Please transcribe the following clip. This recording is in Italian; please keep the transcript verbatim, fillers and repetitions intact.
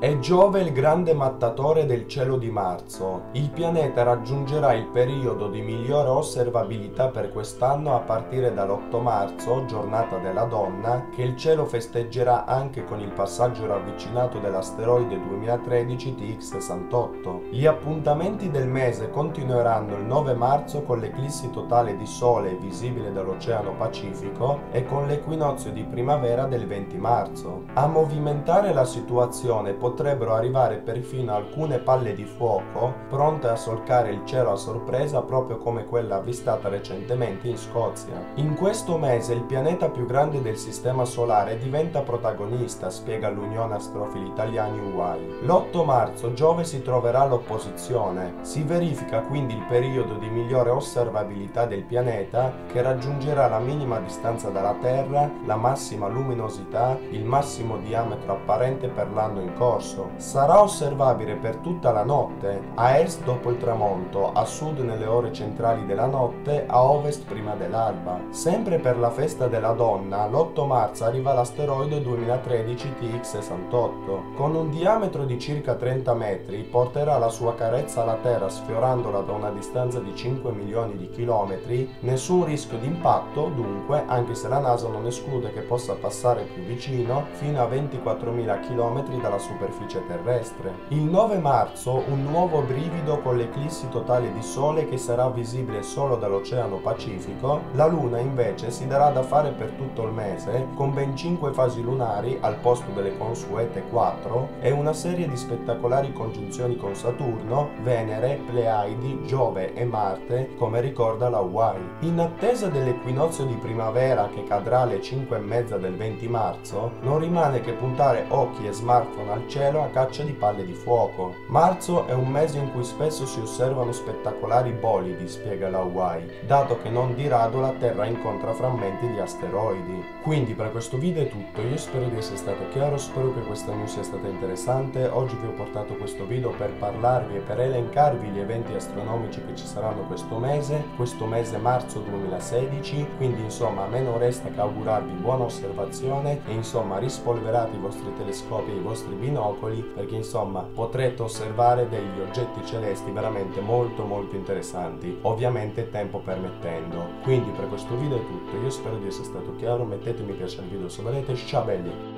È Giove il grande mattatore del cielo di marzo. Il pianeta raggiungerà il periodo di migliore osservabilità per quest'anno a partire dall'otto marzo, giornata della donna, che il cielo festeggerà anche con il passaggio ravvicinato dell'asteroide duemilatredici T X sessantotto. Gli appuntamenti del mese continueranno il nove marzo con l'eclissi totale di Sole visibile dall'Oceano Pacifico e con l'equinozio di primavera del venti marzo. A movimentare la situazione potrebbero arrivare perfino alcune palle di fuoco pronte a solcare il cielo a sorpresa, proprio come quella avvistata recentemente in Scozia. In questo mese il pianeta più grande del sistema solare diventa protagonista, spiega l'Unione Astrofili Italiani U I. L'otto marzo Giove si troverà all'opposizione. Si verifica quindi il periodo di migliore osservabilità del pianeta, che raggiungerà la minima distanza dalla Terra, la massima luminosità, il massimo diametro apparente per l'anno in corso. Sarà osservabile per tutta la notte, a est dopo il tramonto, a sud nelle ore centrali della notte, a ovest prima dell'alba. Sempre per la festa della donna, l'otto marzo arriva l'asteroide duemilatredici T X sessantotto. Con un diametro di circa trenta metri, porterà la sua carezza alla Terra sfiorandola da una distanza di cinque milioni di chilometri. Nessun rischio di impatto, dunque, anche se la NASA non esclude che possa passare più vicino, fino a ventiquattromila chilometri dalla superficie terrestre. Il nove marzo un nuovo brivido con l'eclissi totale di Sole che sarà visibile solo dall'Oceano Pacifico. La Luna invece si darà da fare per tutto il mese, con ben cinque fasi lunari al posto delle consuete quattro e una serie di spettacolari congiunzioni con Saturno, Venere, Pleiadi, Giove e Marte, come ricorda la U I. In attesa dell'equinozio di primavera che cadrà alle cinque e mezza del venti marzo, non rimane che puntare occhi e smartphone al cielo a caccia di palle di fuoco. Marzo è un mese in cui spesso si osservano spettacolari bolidi, spiega la U I, dato che non di rado la Terra incontra frammenti di asteroidi. Quindi per questo video è tutto, io spero di essere stato chiaro, spero che questa news sia stata interessante. Oggi vi ho portato questo video per parlarvi e per elencarvi gli eventi astronomici che ci saranno questo mese, questo mese marzo duemilasedici, quindi insomma a me non resta che augurarvi buona osservazione e insomma rispolverate i vostri telescopi e i vostri binocoli, perché insomma potrete osservare degli oggetti celesti veramente molto molto interessanti, ovviamente tempo permettendo. Quindi per questo video è tutto, io spero di essere stato chiaro, mettete mi piace al video se volete, ciao belli!